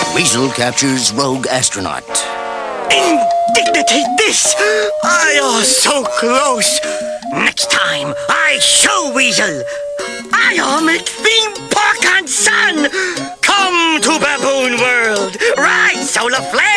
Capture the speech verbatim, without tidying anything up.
Weasel captures rogue astronaut. Indignity this! I are so close. Next time, I show Weasel. I are make theme park and sun. Come to Baboon World. Ride Solar Flare.